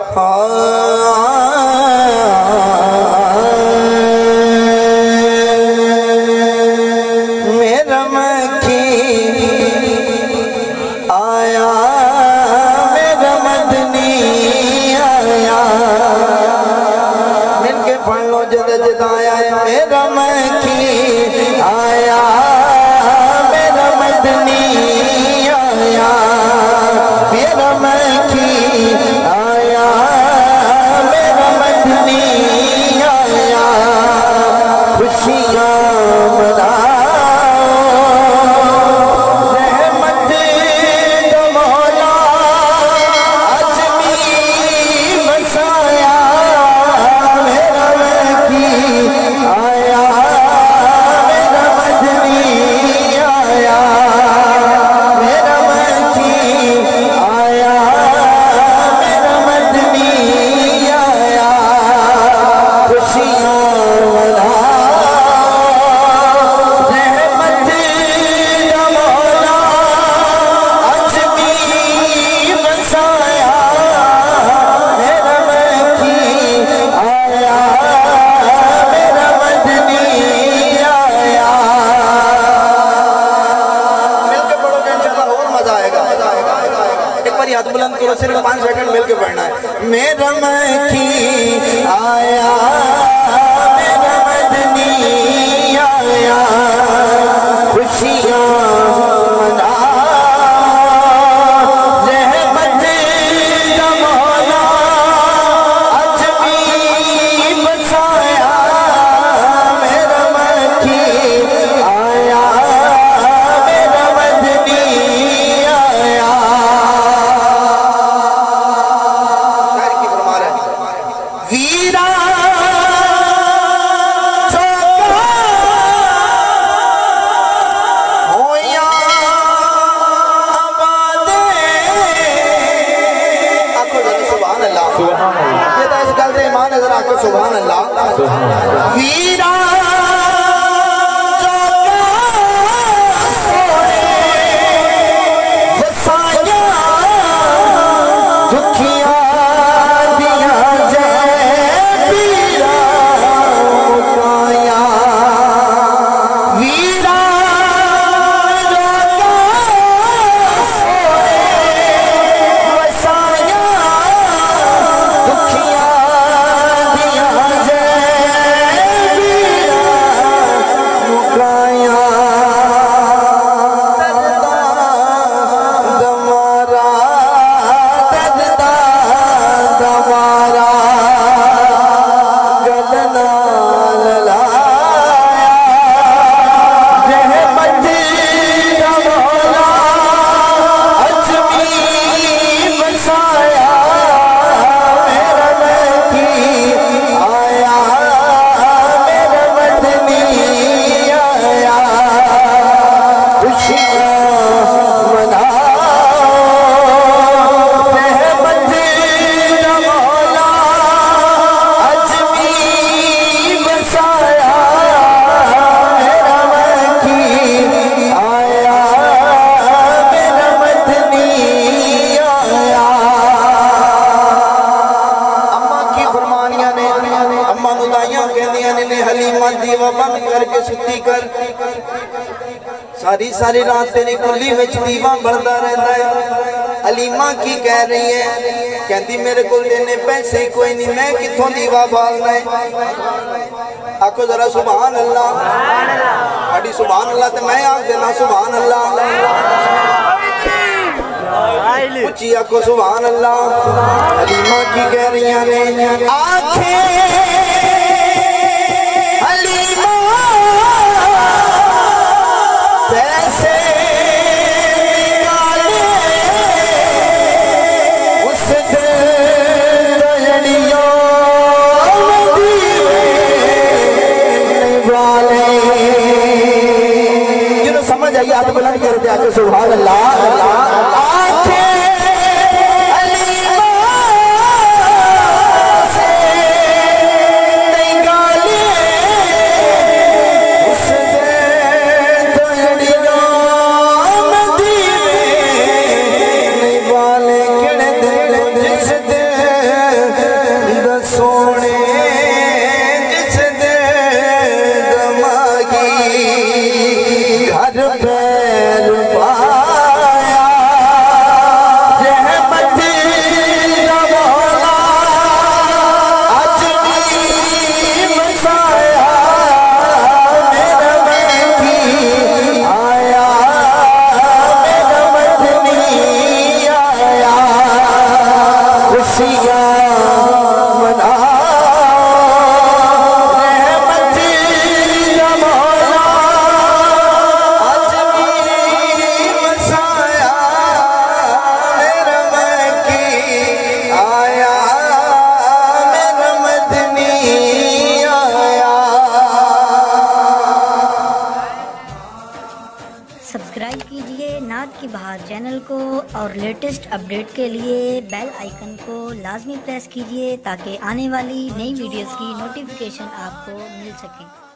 मेरा मक्खी आया, मेरा मदनी आया, मिलके पढ़ लो जद जदाया। मेरा मक्खी आया, मेरा मदनी आया, मेरा मक्खी आया, मेरा मदनी आया, खुशियाँ मनाओ, रहमत का मौला अजमी बसाया। मेरा मक्खी आया, मेरा मदनी आया, मेरा मक्खी आया, मेरा मदनी आया, खुशियाँ मनाओ, रहमत का मौला अजमी बसाया। मेरा मक्खी आया, मेरा मदनी आया। मिलके पढ़ोगे इंशाल्लाह और मजा आएगा। एक बार हाथ बुलंद करो, सिर्फ 5 सेकंड मिलके पढ़ना है। मेरा मक्खी आया, मेरा मदनी आया, खुशियाँ मनाओ, रहमत का मौला अजमी बसाया। मेरा मक्खी आया, मेरा मदनी आया। शायर की फरमा रहा है, वीरा चौका होया आबादे। आखो जरा सुभान अल्लाह, सुभान अल्लाह। ये तो इस गल दे ईमान है, जरा आखो सुभान अल्लाह। वीरा चौका सोने वसाया, दुखिया दिया जय पीरा मुकाया। वीरा चौका सोने वसाया, दुखिया दिया जय पीरा मुकाया। दर्दा दमारा, दर्दा दमारा, गलना ललाया, रहमत का मौला अजमी बसाया। मेरा मक्खी आया, मेरा मदनी आया, खुशियाँ मनाओ, रहमत का मौला अजमी बसाया। मेरा मक्खी आया, मेरा मदनी आया। अम्मा की फरमानियां ने, अम्मा नूं दाइयां कहंदियां ने, हलीमा दीवा बंद करके सुती कर, सारी सारी रात तेरी कुल्ली विच दीवा बलदा रहंदा है। हलीमा की कह रही है, कहती मेरे को इन्ने पैसे कोई नहीं, मैं कित्थों दीवा बालना है। आखो जरा सुभान अल्लाह। अड़ी सुभान अल्लाह ते मैं आख देना सुभान अल्लाह। उच्ची आखो सुभान अल्लाह। हलीमा की कह रही ने, आखे हलीमा पैसे निकाले उस दजड़ियों वाले। जिन्होंने समझ आई हाथ बुलंद कर दिया कि सुभान अल्लाह। आखे हलीमा से की बहार चैनल को और लेटेस्ट अपडेट के लिए बेल आइकन को लाजमी प्रेस कीजिए ताकि आने वाली नई वीडियोस की नोटिफिकेशन आपको मिल सके।